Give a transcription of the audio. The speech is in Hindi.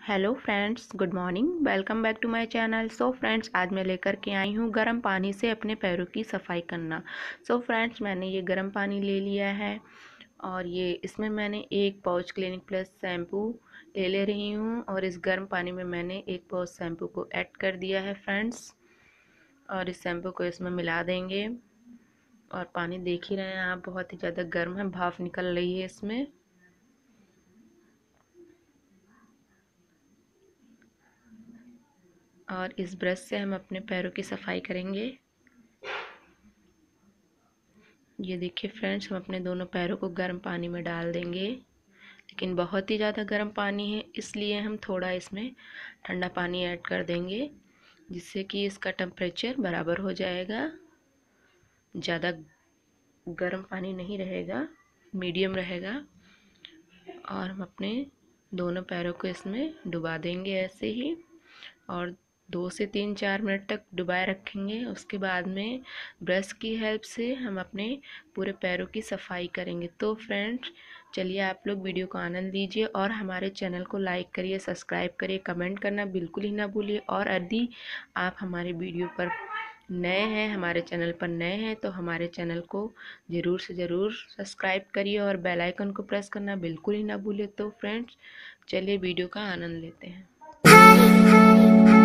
Hello friends, good morning. Welcome back to my channel. So friends, आज मैं लेकर के आई हूँ गर्म पानी से अपने पैरों की सफाई करना। सो फ्रेंड्स, मैंने ये गर्म पानी ले लिया है और ये इसमें मैंने एक पाउच क्लिनिक प्लस शैम्पू ले रही हूँ और इस गर्म पानी में मैंने एक पाउच शैम्पू को ऐड कर दिया है फ्रेंड्स। और इस शैम्पू को इसमें मिला देंगे और पानी देख ही रहे हैं आप, बहुत ही ज़्यादा गर्म है, भाप निकल रही है इसमें। और इस ब्रश से हम अपने पैरों की सफाई करेंगे। ये देखिए फ्रेंड्स, हम अपने दोनों पैरों को गर्म पानी में डाल देंगे, लेकिन बहुत ही ज़्यादा गर्म पानी है इसलिए हम थोड़ा इसमें ठंडा पानी ऐड कर देंगे, जिससे कि इसका टेम्परेचर बराबर हो जाएगा। ज़्यादा गर्म पानी नहीं रहेगा, मीडियम रहेगा। और हम अपने दोनों पैरों को इसमें डुबा देंगे ऐसे ही, और 2 से 3-4 मिनट तक डुबाए रखेंगे। उसके बाद में ब्रश की हेल्प से हम अपने पूरे पैरों की सफाई करेंगे। तो फ्रेंड्स, चलिए आप लोग वीडियो को आनंद लीजिए और हमारे चैनल को लाइक करिए, सब्सक्राइब करिए, कमेंट करना बिल्कुल ही ना भूलिए। और यदि आप हमारे वीडियो पर नए हैं, हमारे चैनल पर नए हैं, तो हमारे चैनल को ज़रूर से ज़रूर सब्सक्राइब करिए और बेल आइकन को प्रेस करना बिल्कुल ही ना भूलिए। तो फ्रेंड्स, चलिए वीडियो का आनंद लेते हैं।